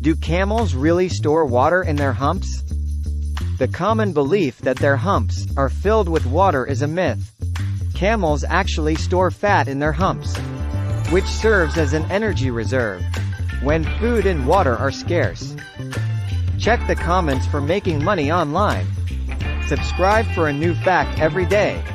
Do camels really store water in their humps? The common belief that their humps are filled with water is a myth. Camels actually store fat in their humps, which serves as an energy reserve when food and water are scarce. Check the comments for making money online. Subscribe for a new fact every day.